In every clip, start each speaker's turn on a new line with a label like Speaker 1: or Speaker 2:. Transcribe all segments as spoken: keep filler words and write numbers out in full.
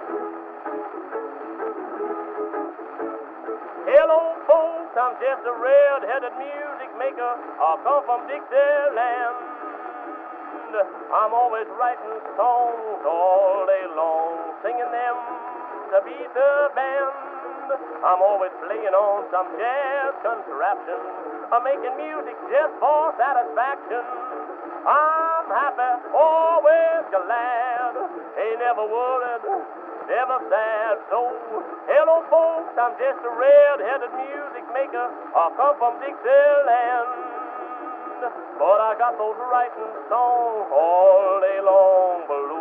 Speaker 1: Hello, folks, I'm just a red-headed music maker. I come from Dixieland. I'm always writing songs all day long, singing them to beat the band. I'm always playing on some jazz contraption. I'm making music just for satisfaction. I'm happy, always glad, ain't never worried, never sad. So, hello folks, I'm just a red-headed music maker. I come from Dixieland. But I got those writing songs all day long blues.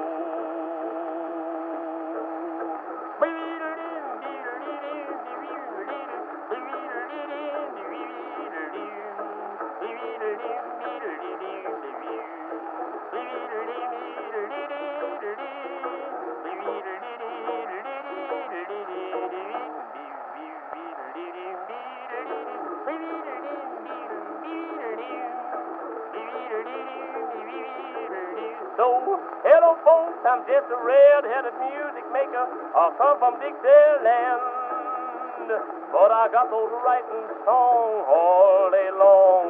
Speaker 1: So, hello folks, I'm just a red-headed music maker. I come from Dixieland. But I got those writing songs all day long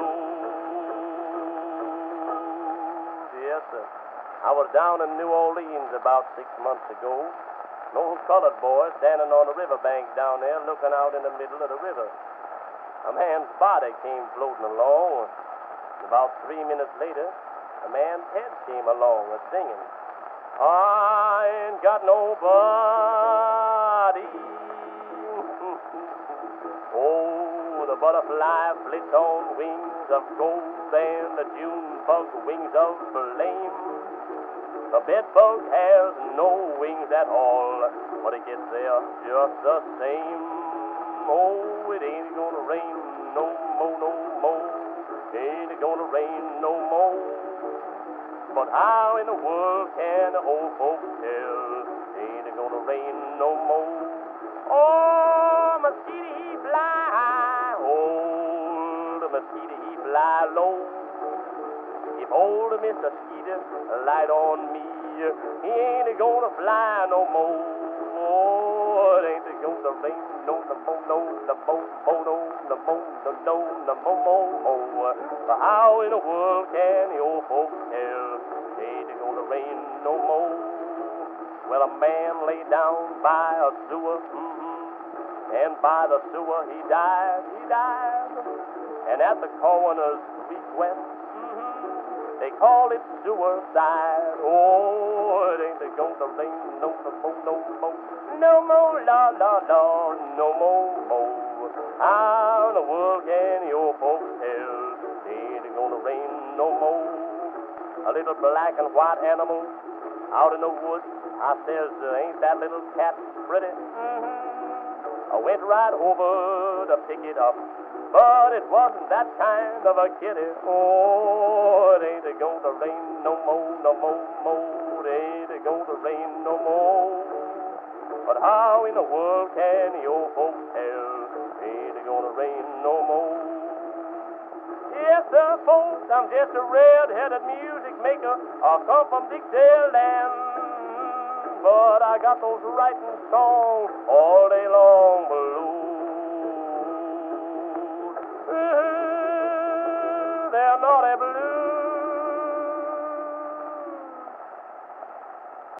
Speaker 1: blues. Yes, sir. I was down in New Orleans about six months ago. An old colored boy standing on the riverbank down there looking out in the middle of the river. A man's body came floating along. About three minutes later, a man's head came along a singing, I ain't got nobody. Oh, the butterfly flits on wings of gold and the June bug wings of flame. The bedbug has no wings at all, but it gets there just the same. Oh, it ain't gonna rain no more, no more. Ain't it gonna rain no more. But how in the world can the old folks tell? Ain't it gonna rain no more? Oh, mosquito he fly high, old mosquito he fly low. If old Mister Skeeter light on me, he ain't gonna fly no more. Oh, it ain't gonna rain no, no more, no, no more, oh, no, no more, no, no, no more, more, more. But how in the world can the old folks tell? Ain't it gonna rain no more? Well, a man lay down by a sewer, mm-hmm, and by the sewer he died, he died. And at the coroner's request, mm-hmm, they call it suicide. Oh, it ain't gonna rain no, no more, no more, no more, la, la, la, no more, more. How in the world can your folks tell? Ain't it gonna rain no more? A little black and white animal out in the woods. I says, uh, ain't that little cat pretty? Mm-hmm. I went right over to pick it up, but it wasn't that kind of a kitty. Oh, it ain't gonna rain no more, no more, more. It ain't gonna rain no more. But how in the world can your folks tell? Ain't it gonna rain no more? Yes, sir, folks, I'm just a red-headed music maker. I come from Dixieland. But I got those writing songs all day long blues.